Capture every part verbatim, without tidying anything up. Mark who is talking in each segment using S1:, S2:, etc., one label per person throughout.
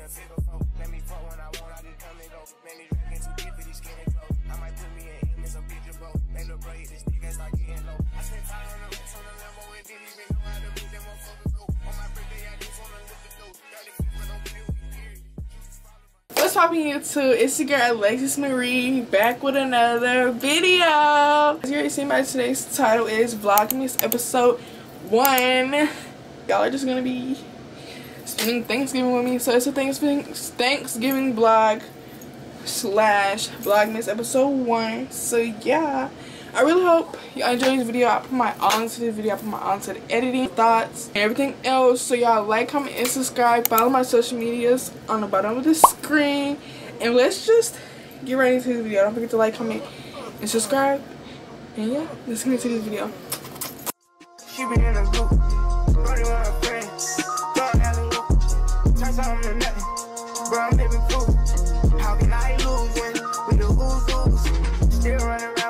S1: What's poppin' YouTube? It's your girl Alexis Marie back with another video. As you already seen by today's title is Vlogmas episode one. Y'all are just gonna be spending Thanksgiving with me. So it's a Thanksgiving Thanksgiving vlog slash Vlogmas episode one. So yeah, I really hope y'all enjoy this video. I put my all into this video. I put my all into the editing, thoughts, and everything else. So y'all like, comment, and subscribe. Follow my social medias on the bottom of the screen. And let's just get right into this video. Don't forget to like, comment, and subscribe. And yeah, let's get into this video. She been in a group, running with her friends. Don't have a look. Turn something to nothing. Bro, I'm living proof. How can I lose when we the who's who's? Still running around.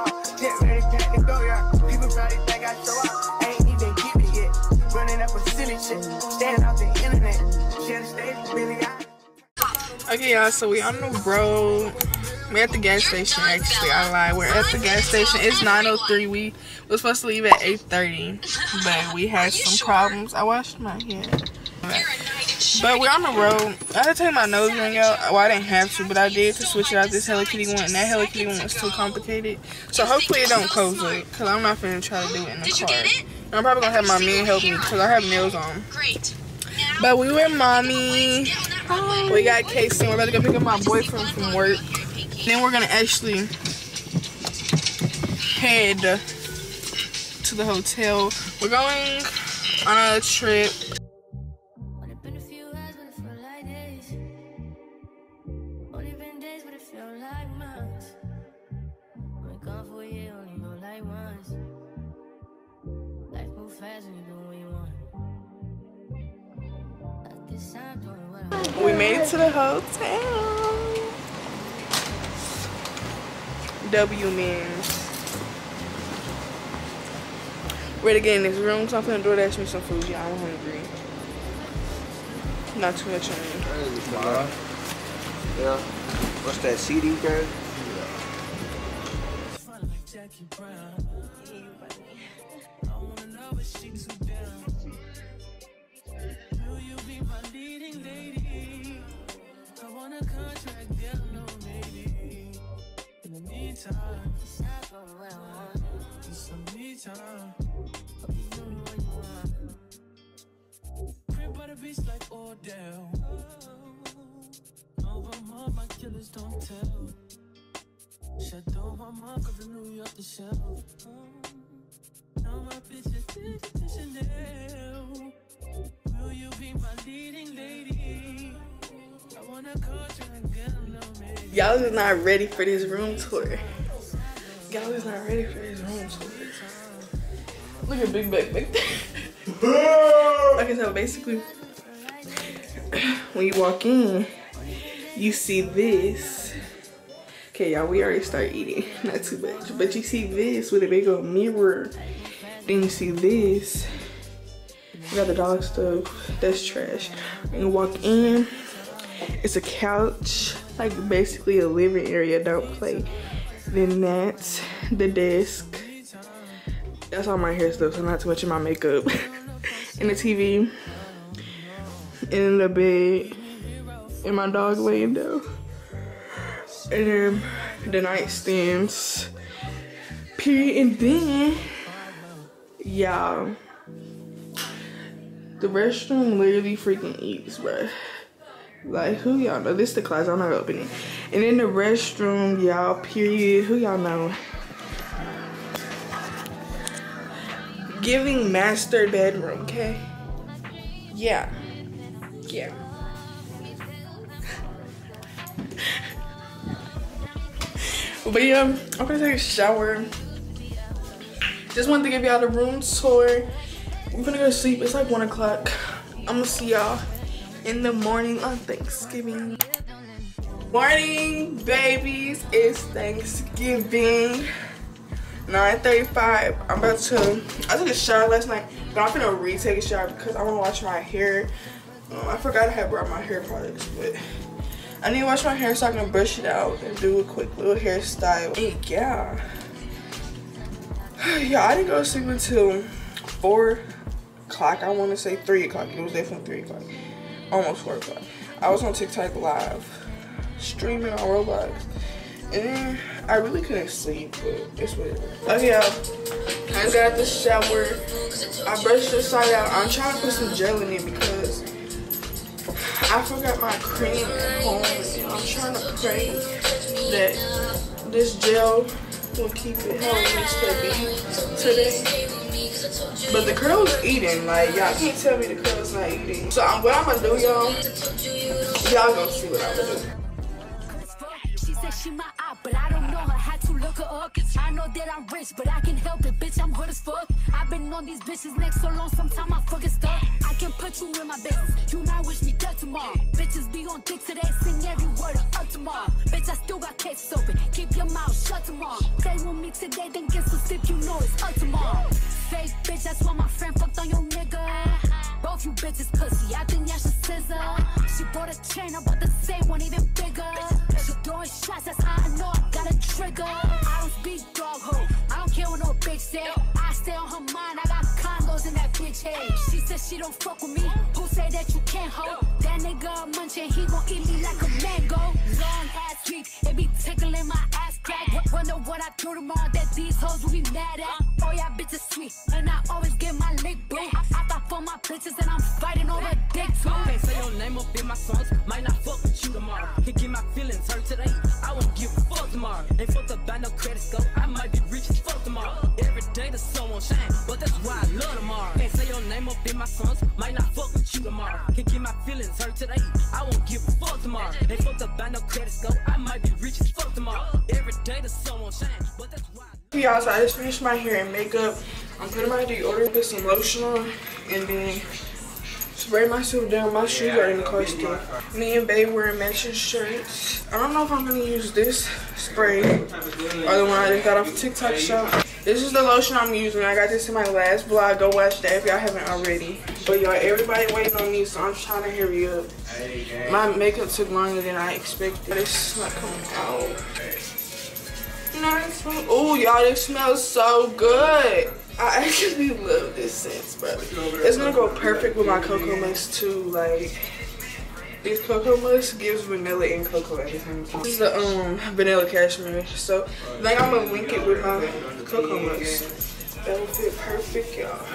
S1: People probably think I show up, I ain't even keep it yet. Running up a silly shit, standing off the internet. Share the stage, really got. Okay, y'all, so we on the road. We're at the gas station, actually. I lied. We're at the gas station. It's nine oh three. We were supposed to leave at eight thirty, but we had some problems. I washed my hair. But we're on the road. I had to take my nose ring out. Well, I didn't have to, but I did to switch it out this Hello Kitty one. And that Hello Kitty one was too complicated. So hopefully it don't close up, because I'm not finna try to do it in the car. And I'm probably going to have my man help me, because I have nails on. Great. But we with mommy. We got Casey. We're about to go pick up my boyfriend from work. Then we're going to actually head to the hotel. We're going on a trip. We made it to the hotel. W Men's. Ready to get in this room, so I'm finna DoorDash me some food. Yeah, I'm hungry. Not too much hungry.
S2: Yeah. What's that C D, girl?
S1: Y'all is not ready for this room tour. Y'all is not ready for this room tour. Look at Big Back back there. Okay, so basically, when you walk in, you see this. Okay, y'all, we already started eating. Not too much. But you see this with a big old mirror. Then you see this. You got the dog stuff. That's trash. And you walk in. It's a couch. Like basically a living area. Don't play. Then that's the desk. That's all my hair stuff, so not too much of my makeup. And the T V. In the bed. And my dog laying down. And then the nightstands. Period. And then, y'all, the restroom literally freaking eats, bruh. Like, who y'all know? This is the closet. I'm not opening. And in the restroom, y'all, period. Who y'all know? Giving master bedroom, okay? Yeah. Yeah. But yeah, I'm gonna take a shower. Just wanted to give y'all the room tour. I'm gonna go to sleep. It's like one o'clock. I'm gonna see y'all in the morning on Thanksgiving. Morning, babies. It's Thanksgiving. nine thirty-five. I'm about to. I took a shower last night, but I'm gonna retake a shower because I want to wash my hair Um, I forgot I had brought my hair products, but I need to wash my hair so I can brush it out and do a quick little hairstyle. And yeah. Yeah, I didn't go to sleep until four o'clock. I want to say three o'clock. It was definitely three o'clock. Almost four o'clock. I was on TikTok live, streaming on Roblox. And then I really couldn't sleep, but it's whatever. Okay, y'all. I just got out the shower. I brushed the side out. I'm trying to put some gel in it because I forgot my cream at home. And I'm trying to pray that this gel will keep it how it needs to be today. But the curl's eating. Like, y'all can't tell me the curl's not eating. So um, what I'm gonna do, y'all, y'all gonna see what I'm gonna do.
S3: She my eye, but I don't know her. Had to look her up. I know that I'm rich, but I can help it, bitch. I'm good as fuck. I've been on these bitches next so long, sometimes I fucking stuck. I can put you in my business. You might wish me dead tomorrow. Bitches be on dick today, sing every word up tomorrow. Bitch, I still got cases open. Keep your mouth shut tomorrow. Stay with me today, then get some sleep. You know it's up tomorrow. Fake bitch, that's why my friend fucked on your nigga. Both you bitches pussy. I think y'all should scissor. She bought a chain, I bought the same one, even bigger. She throwing shots, that's how I know I got a trigger. I don't speak dog hoe, I don't care what no bitch say. I stay on her mind, I got condos in that bitch head. She said she don't fuck with me, who say that you can't hold? That nigga munching, he gon' eat me like a mango. Long ass week, it be tickling my ass crack. Wonder what I do tomorrow that these hoes will be mad at. Oh yeah, bitch is sweet, and I always get my lick boo. I, I thought for my bitches and I'm fighting over dick too.
S4: Can't say your name up in my songs, might not fuck with you tomorrow. Can get my feelings hurt today, I won't give a fuck tomorrow. Ain't fucked up by no credit score, I might be rich as fuck tomorrow. Every day the sun won't shine, but that's why I love tomorrow. Can't say your name up in my songs, might not fuck with you tomorrow. Can get my feelings hurt today, I won't give a fuck tomorrow. Ain't fucked up by no credit score, I might be rich as fuck tomorrow. Every day the sun won't shine, but that's why.
S1: Y'all, so I just finished my hair and makeup. I'm putting my deodorant, put some lotion on, and then spray myself down. My shoes are in the car still. Me and Babe wearing matching shirts. I don't know if I'm gonna use this spray or the one I just got off TikTok shop. This is the lotion I'm using. I got this in my last vlog. Go watch that if y'all haven't already. But y'all, everybody waiting on me, so I'm trying to hurry up. My makeup took longer than I expected, but it's not coming out. Nice. Oh, y'all, this smells so good. I actually love this scent, bro. It's gonna go perfect with my cocoa must too. Like, this cocoa must gives vanilla and cocoa at the same time. This is the um vanilla cashmere. So I think I'm gonna link it with my cocoa must. That will fit perfect, y'all.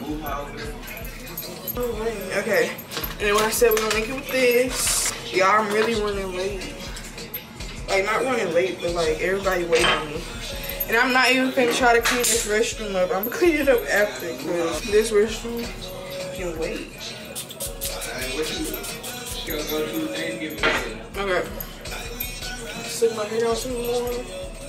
S1: Okay. And then when I said we're gonna link it with this, y'all, I'm really running late. Like, not running late, but like everybody waiting on me. And I'm not even finna try to clean this restroom up. I'm gonna clean it up after, because this restroom can wait. Okay. Stick my hair down some more.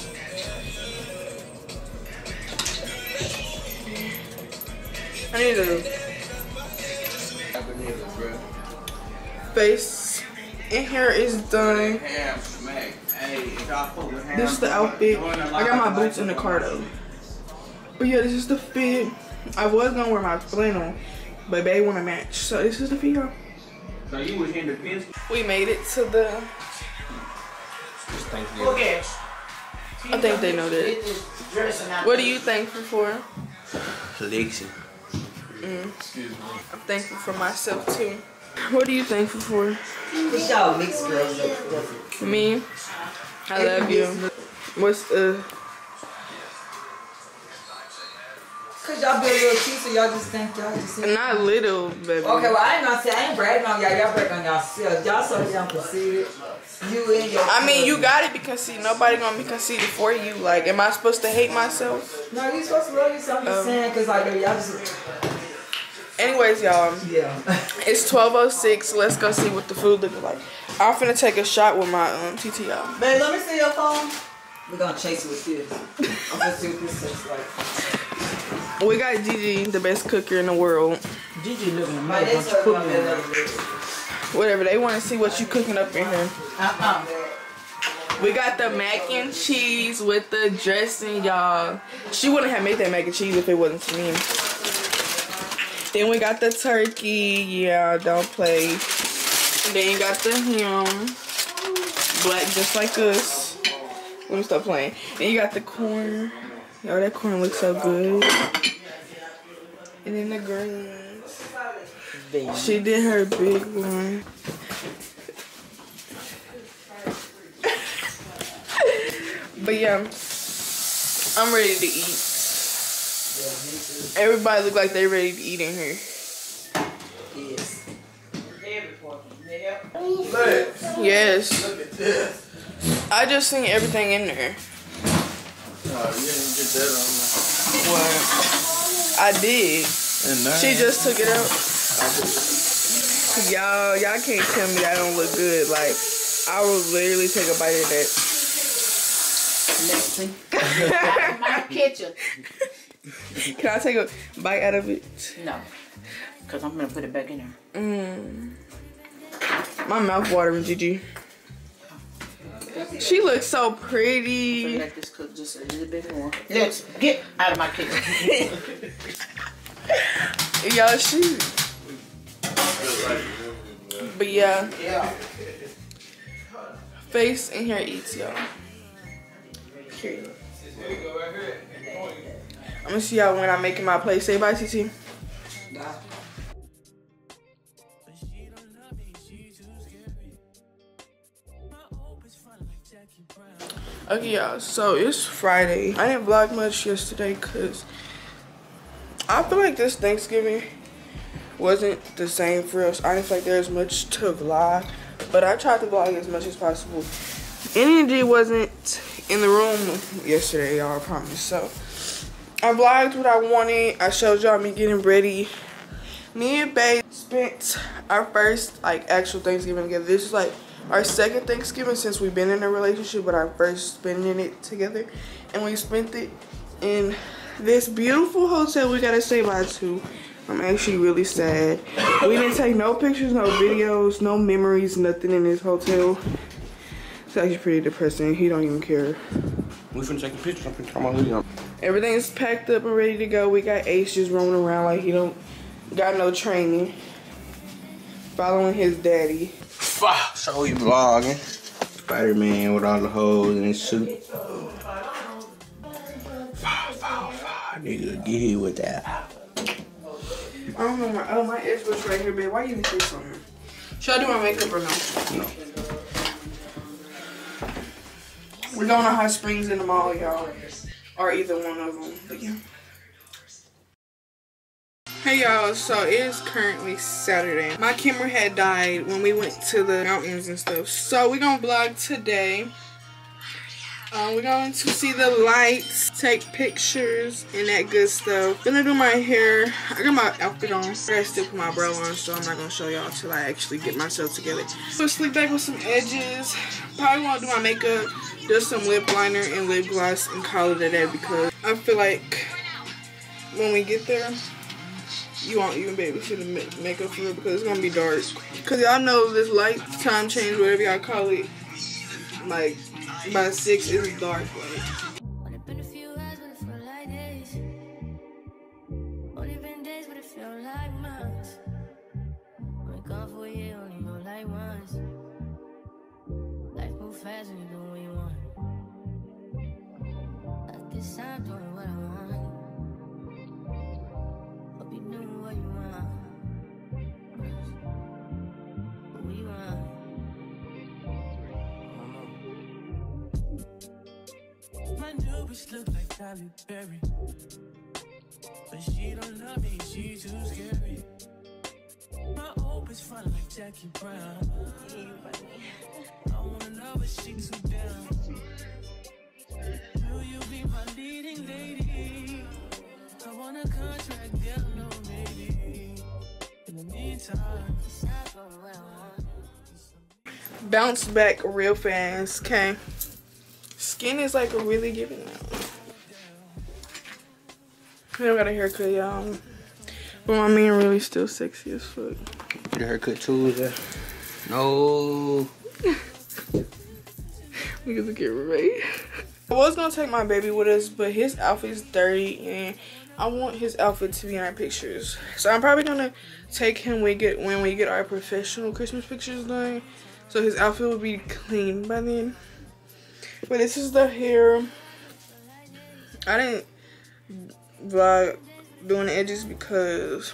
S1: I need a face and hair is done. This is the outfit. I got my boots in the car though. But yeah, this is the fit. I was gonna wear my flannel, but they wanna match. So this is the fit, y'all.
S2: So you was in the fence?
S1: We made it to the.
S2: Okay.
S1: I think they know that. What are you thankful for?
S2: Lexi.
S1: Mm. I'm thankful for myself too. What are you thankful for?
S5: These y'all mixed girls.
S1: Me? I love you. What's the?
S5: Cause y'all be a little cute, so y'all just think y'all just.
S1: Not little, baby.
S5: Okay, well I ain't gonna say I ain't bragging on y'all. Y'all brag on y'all. Y'all so young conceited. You and your.
S1: I mean, you gotta be conceited. Nobody gonna be conceited for you. Like, am I supposed to hate myself?
S5: No, you supposed to love yourself. I'm just
S1: Um,
S5: saying, cause like y'all just.
S1: Anyways, y'all,
S5: Yeah.
S1: it's twelve oh six. Let's go see what the food looks like. I'm finna take a shot with my um T T y'all.
S5: Babe, let me see your phone. We're gonna chase it with this. I'm gonna see what this looks like.
S1: We got Gigi, the best cooker in the world.
S5: Gigi living in my bunch of cooking.
S1: Whatever, they want to see what you cooking up in here.
S5: Uh-uh.
S1: We got the mac and cheese with the dressing, y'all. She wouldn't have made that mac and cheese if it wasn't for me. Then we got the turkey. Yeah, don't play. Then you got the ham. Black just like us. Let me stop playing. Then you got the corn. Yo, that corn looks so good. And then the greens. She did her big one. But yeah, I'm ready to eat. Everybody look like they ready to eat in here.
S5: Yes.
S1: Yes.
S2: Look at this.
S1: I just seen everything in there.
S2: Oh, you didn't get that on there.
S1: What? I did.
S2: And now,
S1: She just took it out. Y'all, y'all can't tell me that don't look good. Like, I will literally take a bite of that.
S6: Let's see. My kitchen.
S1: Can I take a bite out of it?
S6: No, because I'm going to put it back in there.
S1: Mm. My mouth watering, Gigi. She looks so pretty.
S6: Let this cook just a little bit more. Let's get out of my kitchen.
S1: Y'all, she. But yeah.
S5: Yeah.
S1: Face in here eats, y'all. Period. I'm gonna see y'all when I'm making my plate. Say bye, T T.
S5: Bye.
S1: Okay, y'all, so it's Friday. I didn't vlog much yesterday because I feel like this Thanksgiving wasn't the same for us. I didn't feel like there was much to vlog, but I tried to vlog as much as possible. Energy wasn't in the room yesterday, y'all, I promise. So I vlogged what I wanted. I showed y'all me getting ready. Me and Bae spent our first like actual Thanksgiving together. This is like our second Thanksgiving since we've been in a relationship, but our first spending it together. And we spent it in this beautiful hotel we gotta say bye to. I'm actually really sad. We didn't take no pictures, no videos, no memories, nothing in this hotel. It's actually pretty depressing. He don't even care.
S2: We finna take a picture. I'm finna turn my hoodie on.
S1: Everything's packed up and ready to go. We got Ace just roaming around like he don't got no training. Following his daddy.
S2: So you vlogging. Spider-Man with all the holes in his suit. Nigga, get here with that.
S1: I don't know my oh my edge was right here, babe. Why you even say something? Should I do my makeup or no?
S2: No.
S1: We're going to Hot Springs in the mall, y'all. Or either one of them. But yeah. Hey y'all, so it is currently Saturday. My camera had died when we went to the mountains and stuff. So we're gonna vlog today. Um, we're going to see the lights, take pictures, and that good stuff. Gonna do my hair. I got my outfit on. I gotta still put my brow on, so I'm not gonna show y'all till I actually get myself together. So slick back with some edges. Probably wanna do my makeup, just some lip liner and lip gloss, and call it a day because I feel like when we get there, you won't even be able to see the makeup for it because it's gonna be dark. Cause y'all know this light time change, whatever y'all call it, like by six it's dark. Like.
S3: Only been a few hours, but it felt like days. Only been days, but it felt like months. Only gone for a year, only know like once. Life move fast when you do what you want. At this time, doing what I want. Hope you knew what you want. What you want.
S7: My new bitch look like Halle Berry, but she don't love me, she too scary. My old bitch fun like Jackie Brown. I wanna know but she too down. Will you be my leading lady? I want a contract, girl, no maybe. In the meantime,
S3: It's not going well, huh?
S1: Bounce back real fast, okay? Skin is like really giving out. I don't got a haircut, y'all. But my man really still sexy as fuck.
S2: Get a haircut too, yeah. No.
S1: We get to get ready. I was gonna take my baby with us, but his outfit's dirty and I want his outfit to be in our pictures. So I'm probably gonna take him when we get when we get our professional Christmas pictures done. So his outfit will be clean by then. But this is the hair. I didn't vlog doing the edges because,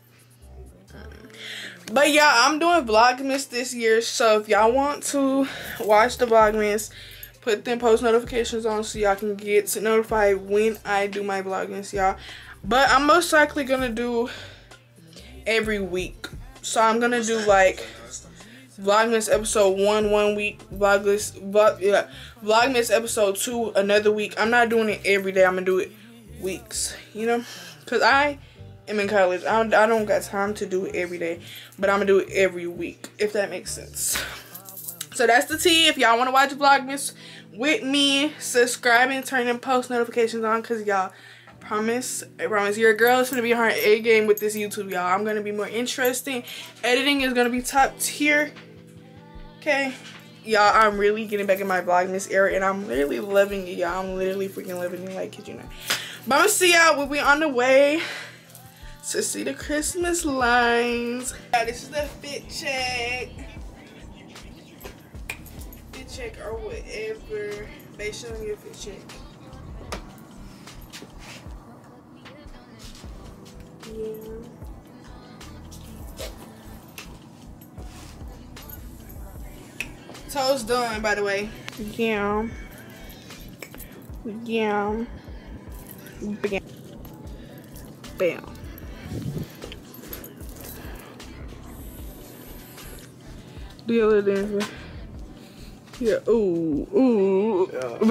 S1: but yeah, I'm doing Vlogmas this year. So if y'all want to watch the Vlogmas, put them post notifications on so y'all can get notified when I do my Vlogmas, y'all. But I'm most likely gonna do every week. So I'm gonna do like Vlogmas episode one one week, Vlogmas vlog, yeah, Vlogmas episode two another week. I'm not doing it every day. I'm gonna do it weeks, you know, because I am in college. I don't, I don't got time to do it every day, but I'm gonna do it every week, if that makes sense. So that's the tea. If y'all want to watch Vlogmas with me, subscribe and turn them post notifications on, because y'all, promise, I promise, your girl is gonna be on her A game with this YouTube, y'all. I'm gonna be more interesting. Editing is gonna be top tier. Okay, y'all, I'm really getting back in my Vlogmas era, and I'm literally loving it, y'all. I'm literally freaking loving it, like, kid you not. But I'm gonna see y'all when we on the way to see the Christmas lines. Yeah, this is the fit check. Fit check or whatever. They showing you a fit check. Yeah. Toes done, by the way. Yeah. Yeah. Bam. Bam. Do your little dance. Yeah. Ooh. Ooh. Yeah.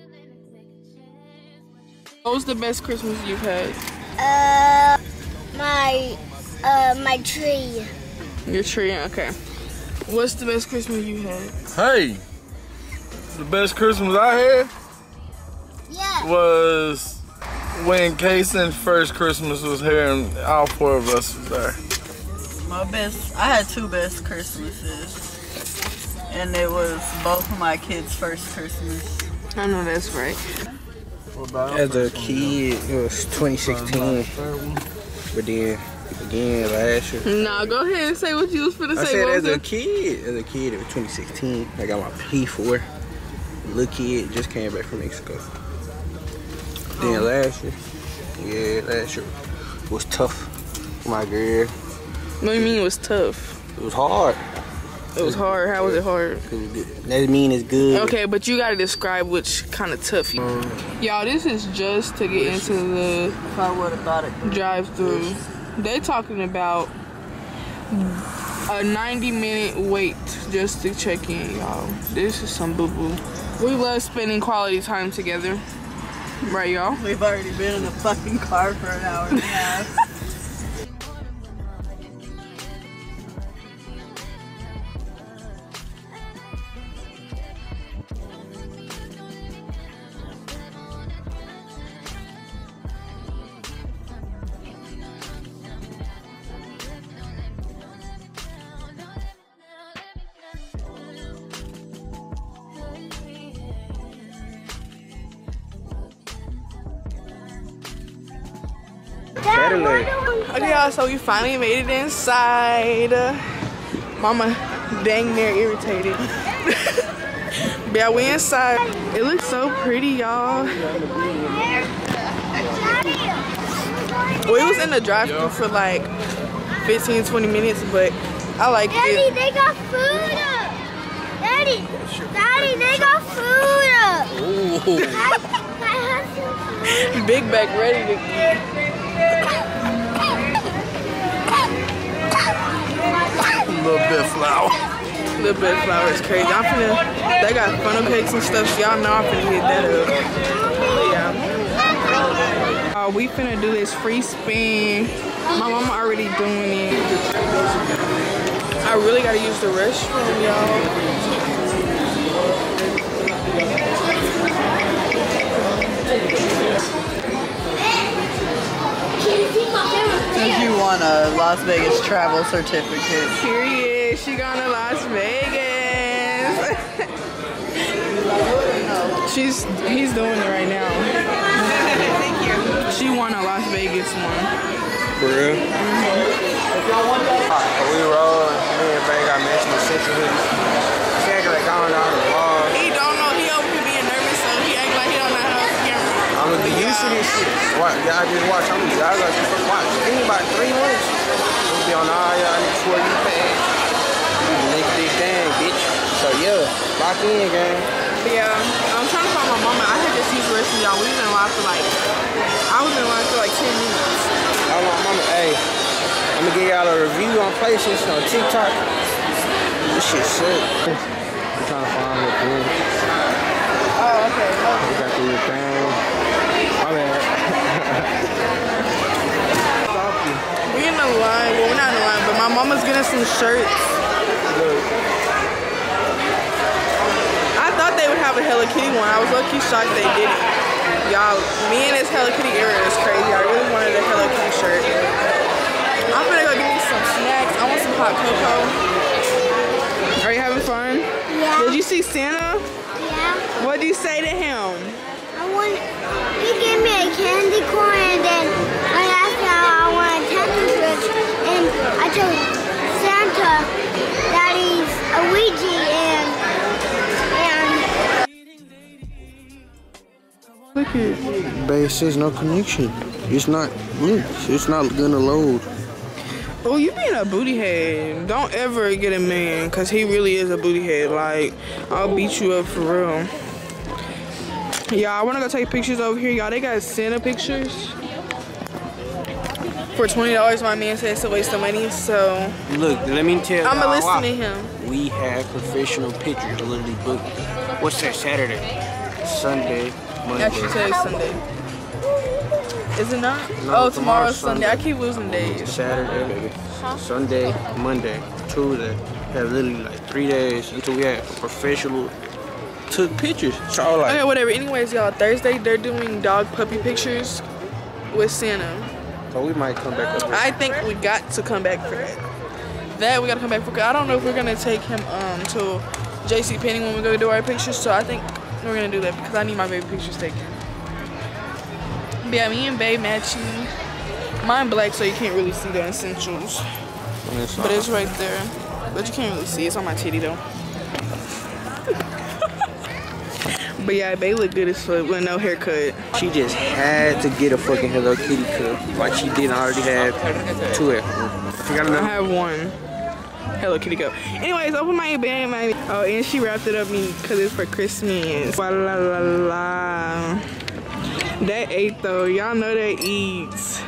S1: What was the best Christmas you've had?
S8: Uh, my, uh, my tree.
S1: Your tree, okay. What's the best Christmas you had?
S9: Hey, the best Christmas I had
S8: Yeah.
S9: was when Kaysen's first Christmas was here and all four of us was there.
S10: My best, I had two best Christmases, and it was both of my kids' first Christmas.
S1: I know that's right.
S2: As a kid, it was twenty sixteen, but then again last year.
S1: Nah, go ahead and say what you was finna
S2: I
S1: say.
S2: said
S1: What
S2: as
S1: was
S2: a
S1: it?
S2: kid, as a kid, it was twenty sixteen. I got my P four. Little kid just came back from Mexico. Then last year, yeah, last year was tough for my girl.
S1: What do you mean it was tough?
S2: It was hard.
S1: It was hard. How was it hard?
S2: That mean it's good.
S1: Okay, but you gotta describe which kind of tough you. Y'all, this is just to get into the
S10: If I would have thought it.
S1: drive-through. They talking about a ninety minute wait just to check in, y'all. This is some boo-boo. We love spending quality time together. Right, y'all?
S10: We've already been in a fucking car for an hour and a half.
S1: Okay, y'all, so we finally made it inside. Mama dang near irritated. But yeah, we inside. It looks so pretty, y'all. We was in the drive-thru for like fifteen, twenty minutes, but I like
S8: Daddy,
S1: it.
S8: they got food up. Daddy, Daddy, they got food up.
S2: Ooh.
S8: I, I have some food.
S1: Big back ready to eat.
S9: Little bit of flour.
S1: Little bit of flour is crazy. I'm finna, they got funnel cakes and stuff, so y'all know I'm finna hit that up. But yeah. Uh, we finna do this free spin. My mama already doing it. I really gotta use the restroom, y'all.
S10: Since you won a Las Vegas travel certificate.
S1: Period. She going to Las Vegas. She's, he's doing it right now. Thank you. She won a Las Vegas one.
S2: For real?
S1: Mm-hmm.
S2: We roll, me and Bay got mentioned the Central Hoodie. She acting like I don't know how to vlog.
S1: He don't know, he over here being nervous, so he act like he don't know how to camera.
S2: I'm gonna get used to this shit. Watch, y'all just watch. I'm gonna y'all like watch. Give me about three months. We'll be on all y'all niggas for you page. Nigga big thing, bitch. So yeah, lock in, gang.
S1: But yeah, I'm trying to call my mama. I had just used the rest of y'all. We was in line for like, I was in line for like ten minutes.
S2: I want my mama, hey, I'm gonna give y'all a review on places on TikTok. This shit sick. I'm trying to find her thing.
S1: Oh, okay.
S2: We got the little thing. My bad.
S1: We in the line. Well, we're not in the line, but my mama's getting some shirts.
S2: Look.
S1: I thought they would have a Hello Kitty one. I was low-key shocked they didn't. Y'all, me and this Hello Kitty era is crazy. I really wanted a Hello Kitty shirt. I'm gonna go get me some snacks. I want some hot cocoa. Are you having fun?
S8: Yeah.
S1: Did you see Santa?
S8: Yeah.
S1: What did you say to him?
S8: I want. He gave me a candy corn, and then I asked him how I want a Tetris switch, and I told Santa that he's a Ouija, and and.
S1: Look at.
S2: Babe, it says no connection. It's not linked. It's not gonna load.
S1: Oh, you being a booty head. Don't ever get a man, cause he really is a booty head. Like, I'll beat you up for real. Y'all, I wanna go take pictures over here. Y'all, they got Santa pictures. For twenty dollars, my man said it's a waste of money, so.
S2: Look, let me tell you.
S1: I'ma listen to him.
S2: We have professional pictures literally booked. What's that, Saturday? Sunday, Monday.
S1: Actually, today's Sunday. Is it not?
S2: No,
S1: oh,
S2: tomorrow's
S1: tomorrow's Sunday.
S2: Sunday.
S1: I keep losing days.
S2: Saturday, Sunday, Monday, Tuesday. We have literally like three days until we have professional took pictures. So like,
S1: Okay, whatever. Anyways, y'all, Thursday they're doing dog puppy pictures with Santa.
S2: So we might come back up here.
S1: I think we got to come back for that. That we gotta come back for. I don't know if we're gonna take him um to J C Penney when we go do our pictures. So I think we're gonna do that because I need my baby pictures taken. But yeah, me and Babe matching. Mine black, so you can't really see the essentials. But it's right there. But you can't really see. It's on my titty though. But yeah, Babe look good as fuck with no haircut.
S2: She just had to get a fucking Hello Kitty cup. Like she didn't already have two at home.
S1: I have one Hello Kitty cup. Anyways, open my bag, my oh, and she wrapped it up me because it's for Christmas. La la la la. That ate though. Y'all know that eats.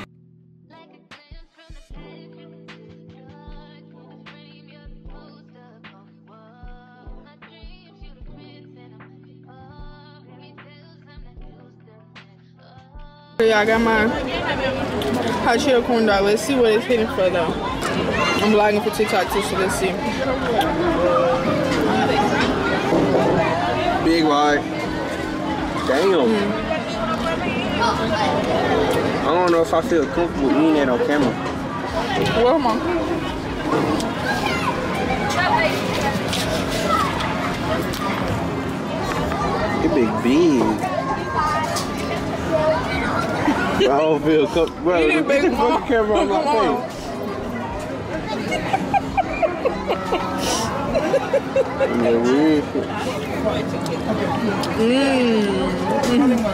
S1: Yeah, I got my hot Cheeto corn dog. Let's see what it's hitting for though. I'm vlogging for TikTok too, so let's see.
S2: Big wide. Damn.
S1: Mm.
S2: I don't know if I feel comfortable eating that on camera.
S1: Where am I?
S2: It big big. I don't feel comfortable. Bro,
S1: Eat it,
S2: put the
S1: baby.
S2: fucking camera on my
S1: Come
S2: face. Yeah, weird shit.
S1: Mmm.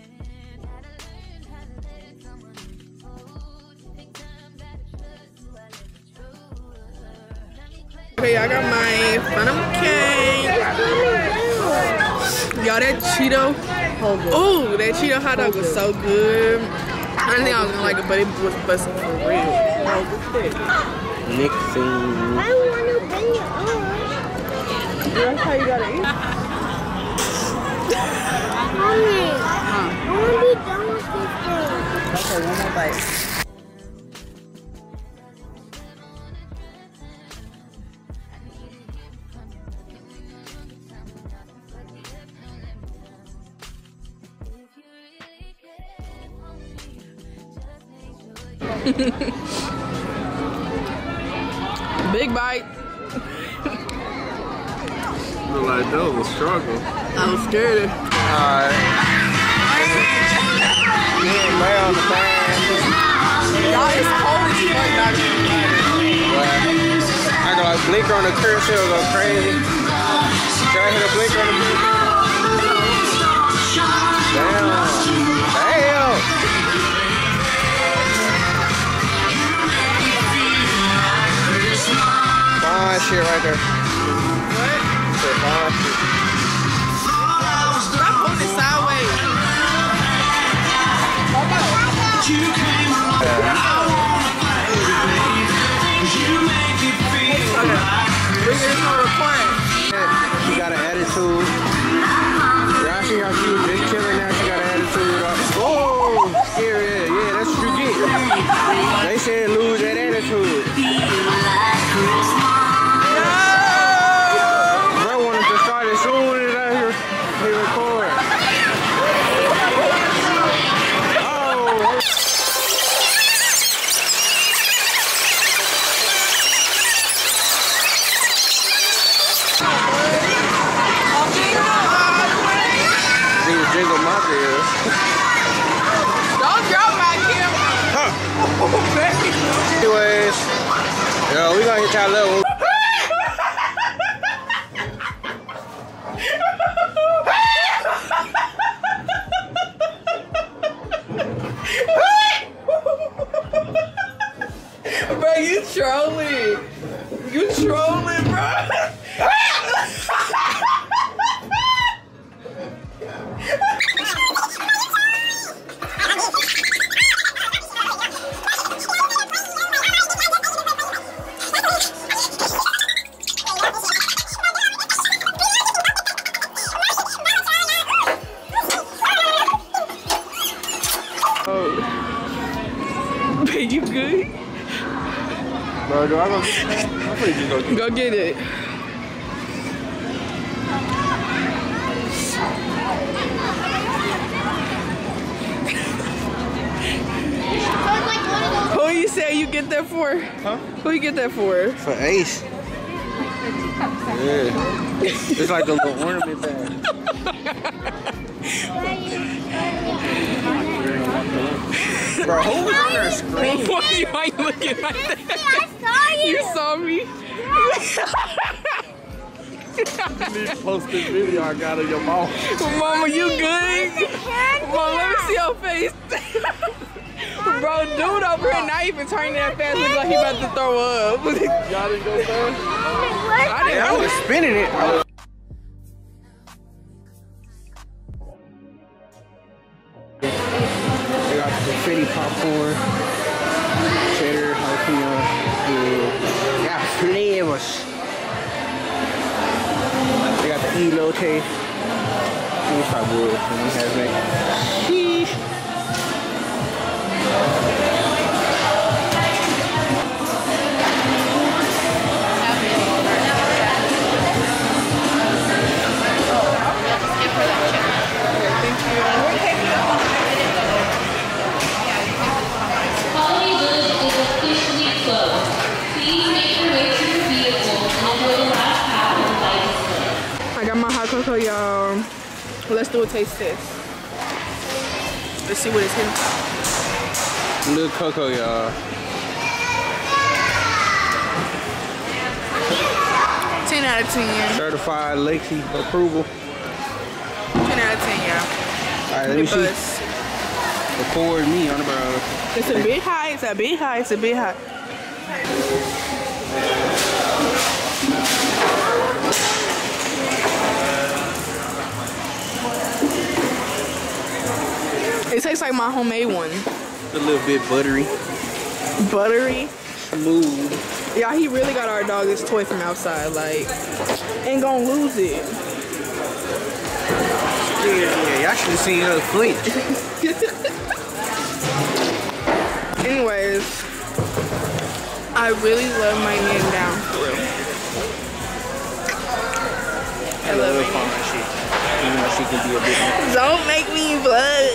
S1: Okay, I got my Funnum cake. Y'all, that Cheeto. Ooh, that Cheeto hot dog was so good. I didn't think I was gonna like it, but it was busting for real.
S2: Mixing.
S8: I want to bring it on.
S1: That's how you gotta eat.
S8: Mommy, I want to be done with this thing.
S10: Okay, one more bite.
S1: Big bite.
S9: Look like that was a struggle.
S1: I was scared.
S2: Alright. Yeah, lay on the band.
S1: Y'all, it's cold as fuck, not even
S2: Well, I got like blinker on the curb, so it'll go crazy. Try to hit a blinker on the curb. Damn. Damn. Fine shit right there.
S1: What?
S2: Fine shit.
S1: Stop holding it sideways.
S2: She got an attitude. Y'all see how she was just chilling now? She got an attitude. Oh, scary. Yeah, yeah, that's what you get. They said lose that attitude. Bro wanted to start as soon as I hear he record. Oh. Jingle my girls.
S1: Don't drop my camera.
S2: Huh. Anyways, yo, we gonna hit y'all level.
S1: Bro, you trolling. You trolling, bro. Babe, you good?
S2: Bro, do I go get it? I'm pretty just go get it.
S1: Go get it. Who you say you get that for?
S2: Huh?
S1: Who you get that for?
S2: For Ace. Yeah. It's like a little ornament thing. Bro, who was on her screen?
S1: Why are you looking like that?
S8: I saw you.
S1: You saw me?
S9: You need to post this video I got of your mouth.
S1: Mama, you good? Mama, let me see your face. Bro, dude over here not even turning that fast. Look like he about to throw up.
S9: Y'all didn't go fast?
S1: I didn't
S2: I
S1: know
S2: was
S1: it.
S2: spinning it. I was They got the confetti popcorn, cheddar, jalapeno, yeah. They got flavors. They got the elote. Let me try wood. Let me have that. Sheesh.
S11: Hollywood is officially closed. Please make your way to your vehicle and enjoy the last half of the flight.
S1: I got my hot cocoa, y'all. Let's do a taste test. Let's see what it's in.
S2: Little cocoa, y'all.
S1: ten out of ten.
S2: Certified Lexi approval.
S1: ten out of ten, y'all.
S2: Alright, let me see.
S1: Buzz.
S2: Record me on the bro.
S1: It's a bit high, it's a bit high, it's a bit high. It tastes like my homemade one.
S2: A little bit buttery.
S1: Buttery.
S2: Smooth.
S1: Yeah, he really got our dog this toy from outside. Like, ain't gonna lose it.
S2: Yeah, yeah, y'all should have seen her flinch.
S1: Anyways, I really love my man down for real. I love it.
S2: Shit. You know she can be a bit.
S1: Don't make me blush.